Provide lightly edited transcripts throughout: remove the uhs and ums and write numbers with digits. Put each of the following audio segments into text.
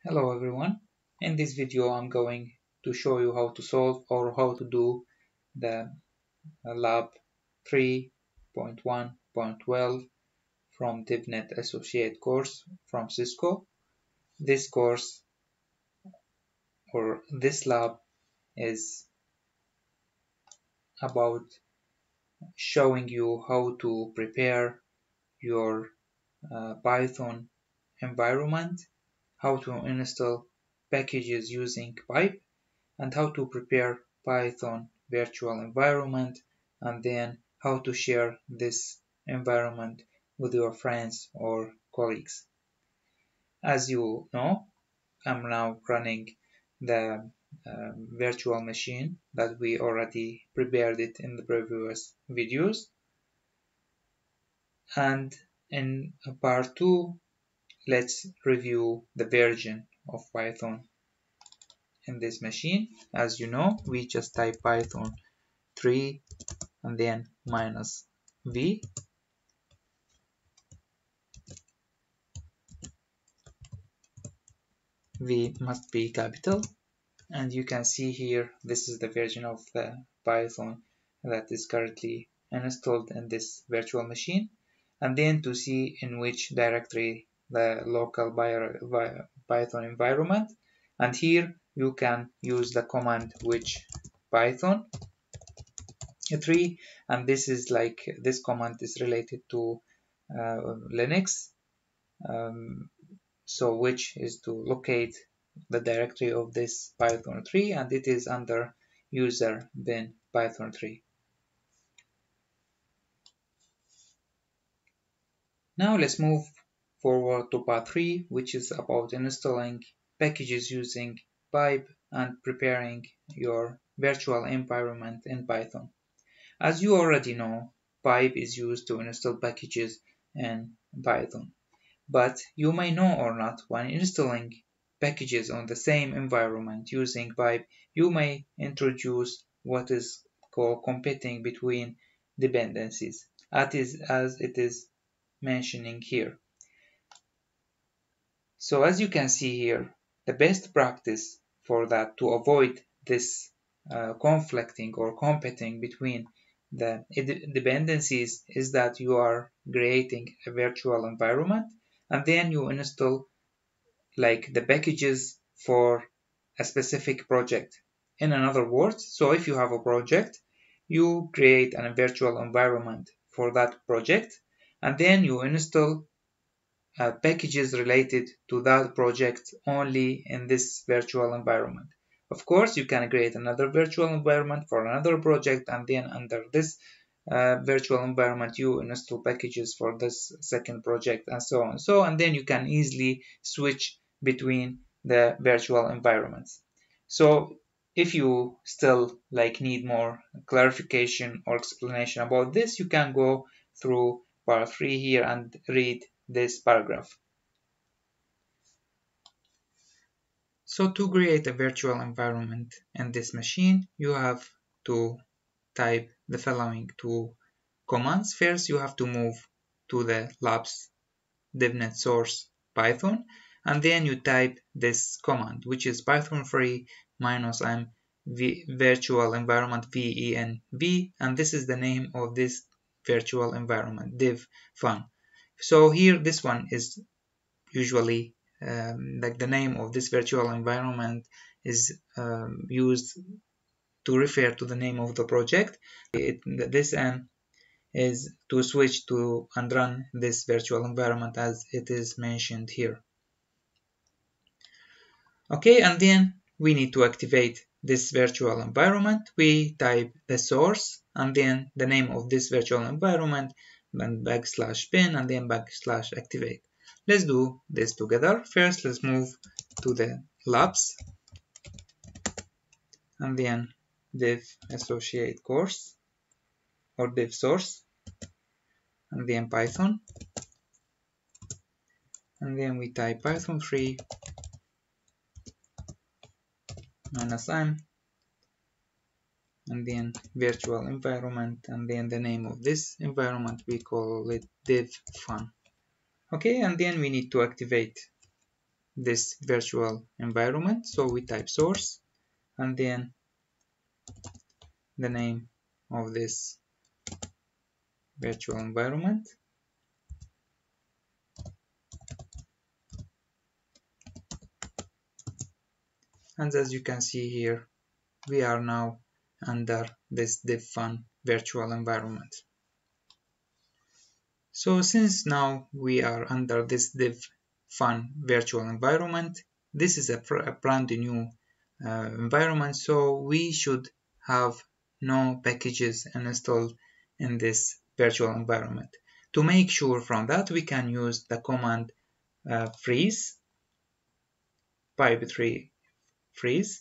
Hello everyone. In this video I'm going to show you how to solve or how to do the lab 3.1.12 from DevNet Associate course from Cisco. This course or this lab is about showing you how to prepare your Python environment, how to install packages using pipe, and how to prepare Python virtual environment, and then how to share this environment with your friends or colleagues. As you know, I'm now running the virtual machine that we already prepared it in the previous videos, and in part 2 let's review the version of Python in this machine. As you know, we just type Python 3 and then minus v. V must be capital, and you can see here this is the version of the Python that is currently installed in this virtual machine, and then to see in which directory the local Python environment, and here you can use the command which Python 3, and this is like this command is related to Linux, so which is to locate the directory of this Python 3, and it is under user bin Python 3. Now let's move forward to part 3, which is about installing packages using pipe and preparing your virtual environment in Python. As you already know, pipe is used to install packages in Python. But you may know or not, when installing packages on the same environment using pipe, you may introduce what is called competing between dependencies, as it is mentioning here. So as you can see here, the best practice for that to avoid this conflicting or competing between the dependencies is that you are creating a virtual environment and then you install like the packages for a specific project. In other words, so if you have a project, you create a virtual environment for that project and then you install packages related to that project only in this virtual environment. Of course, you can create another virtual environment for another project and then under this virtual environment you install packages for this second project and so on. And then you can easily switch between the virtual environments. So if you still need more clarification or explanation about this, you can go through part 3 here and read this paragraph. So to create a virtual environment in this machine, you have to type the following two commands. First, you have to move to the labs devnet source Python, and then you type this command, which is python free -m virtual environment venv, and this is the name of this virtual environment, div fun. So here this one is usually like the name of this virtual environment is used to refer to the name of the project. This n is to switch to and run this virtual environment as it is mentioned here. Okay, and then we need to activate this virtual environment. We type the source and then the name of this virtual environment, then \bin and then \activate. Let's do this together. First, let's move to the labs and then div associate course or div source and then Python, and then we type python 3 -m and then virtual environment, and then the name of this environment, we call it div fun. Okay, and then we need to activate this virtual environment. So we type source and then the name of this virtual environment. And as you can see here, we are now under this div_fun virtual environment. So since now we are under this div_fun virtual environment, this is a brand new environment, so we should have no packages installed in this virtual environment. To make sure from that, we can use the command freeze, pipe3 freeze.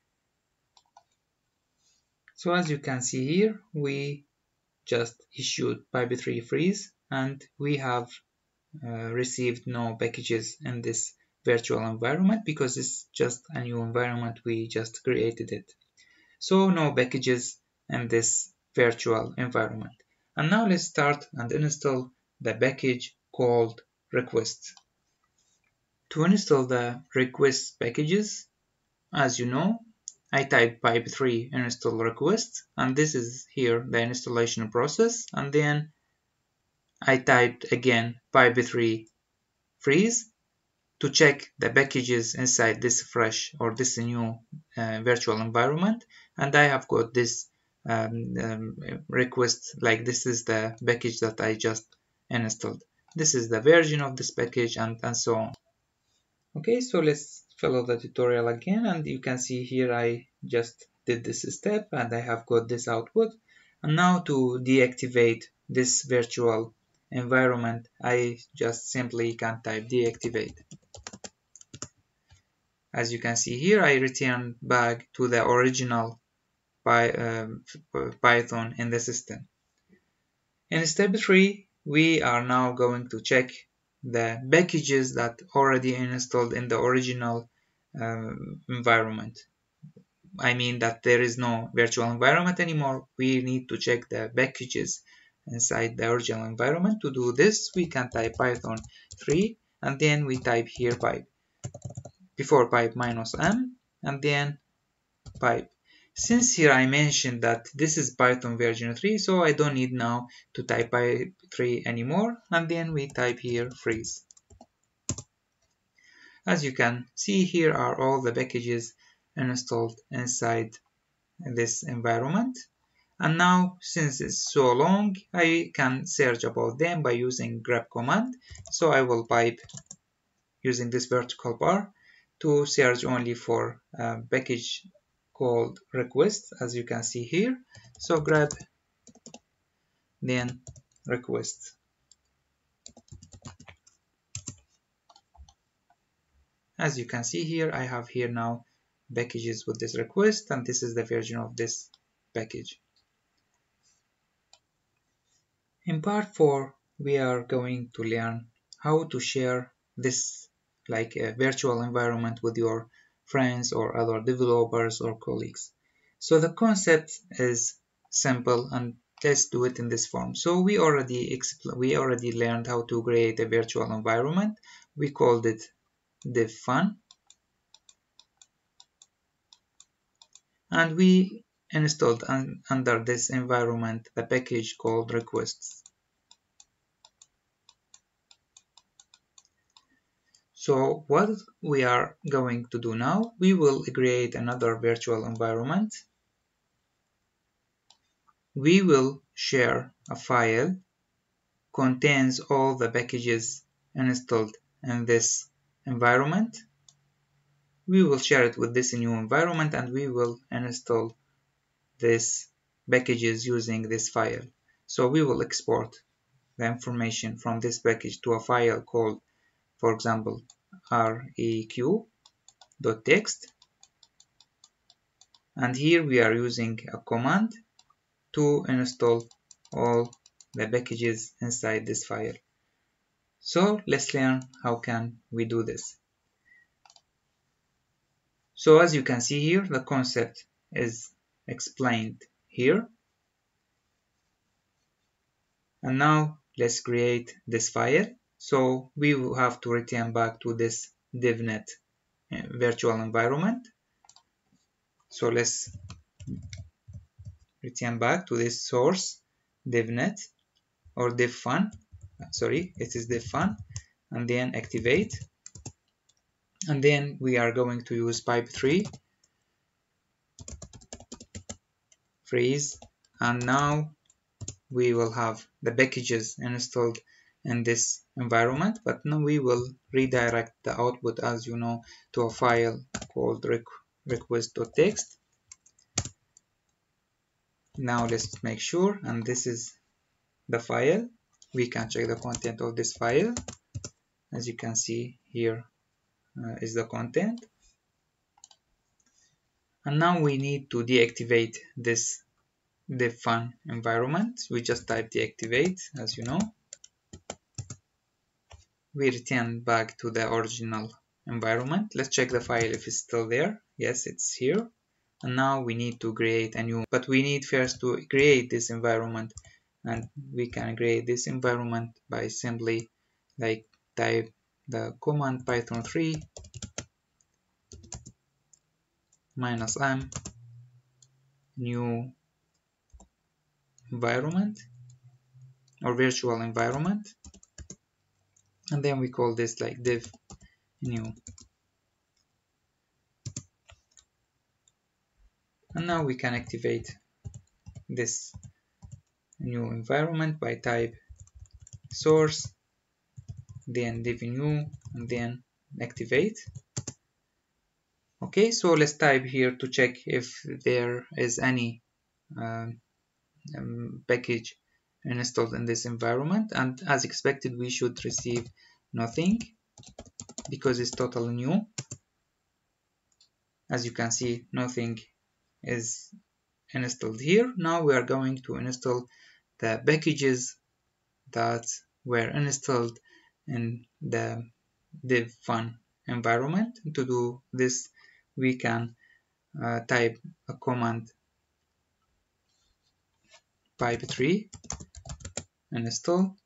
So as you can see here, we just issued pipe3 freeze and we have received no packages in this virtual environment because it's just a new environment, we just created it. So no packages in this virtual environment. And now let's start and install the package called request. To install the request packages, as you know, I type pipe3 install request, and this is here the installation process, and then I typed again pipe3 freeze to check the packages inside this fresh or this new virtual environment, and I have got this request, like this is the package that I just installed. This is the version of this package and so on. Okay, so let's follow the tutorial again, and you can see here I just did this step and I have got this output. And now to deactivate this virtual environment, I just simply can type deactivate. As you can see here, I return back to the original Python in the system. In step 3, we are now going to check the packages that already installed in the original environment. I mean that there is no virtual environment anymore. We need to check the packages inside the original environment. To do this, we can type Python 3 and then we type here pipe. Before pipe -m and then pipe. Since here I mentioned that this is Python version 3, so I don't need now to type pipe3 anymore, and then we type here freeze. As you can see, here are all the packages installed inside this environment. And now, since it's so long, I can search about them by using grep command. So I will pipe using this vertical bar to search only for a package called request, as you can see here. So grep then request. As you can see here, I have here now packages with this request, and this is the version of this package. In part 4, we are going to learn how to share this like a virtual environment with your friends or other developers or colleagues. So the concept is simple, and let's do it in this form. So we already learned how to create a virtual environment. We called it div_fun, and we installed under this environment the package called requests. So what we are going to do now, we will create another virtual environment. We will share a file contains all the packages installed in this environment. We will share it with this new environment and we will install these packages using this file. So we will export the information from this package to a file called, for example, req.txt, and here we are using a command to install all the packages inside this file. So let's learn how can we do this. So as you can see here, the concept is explained here. And now let's create this file. So we will have to return back to this DivNet virtual environment. So let's return back to this source DivNet or divfun. Sorry, it is divfun, and then activate. And then we are going to use pipe3 freeze, and now we will have the packages installed in this environment, but now we will redirect the output, as you know, to a file called request.txt. Now let's make sure, and this is the file. We can check the content of this file. As you can see here is the content. And now we need to deactivate this divfun environment. We just type deactivate, as you know. We return back to the original environment. Let's check the file if it's still there. Yes, it's here. And now we need to create a new, but we need first to create this environment, and we can create this environment by simply like type the command python3 -m new environment or virtual environment, and then we call this like div new. And now we can activate this new environment by type source, then div new, and then activate. Okay, so let's type here to check if there is any package installed in this environment, and as expected we should receive nothing because it's totally new. As you can see, nothing is installed here. Now we are going to install the packages that were installed in the divfun environment. To do this, we can type a command pipe3 install.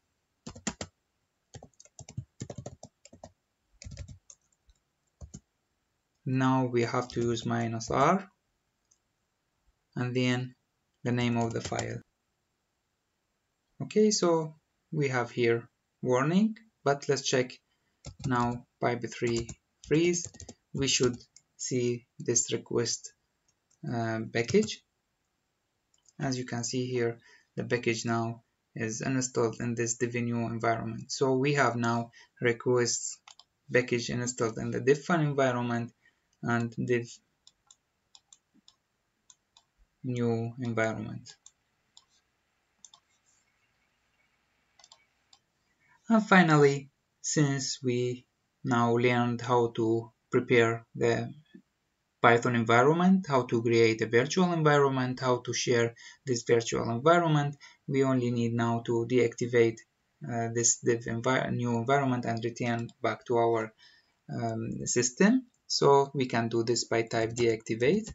Now we have to use -r and then the name of the file. Okay, so we have here warning, but let's check now pipe3 freeze. We should see this request package. As you can see here, the package now is installed in this div new environment. So we have now requests package installed in the divfun environment and div new environment. And finally, since we now learned how to prepare the Python environment, how to create a virtual environment, how to share this virtual environment, we only need now to deactivate this new environment and return back to our system. So we can do this by type deactivate.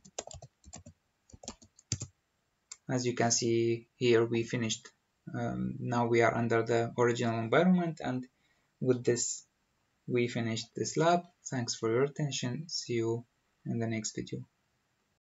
As you can see here, we finished. Now we are under the original environment, and with this we finished this lab. Thanks for your attention. See you in the next video.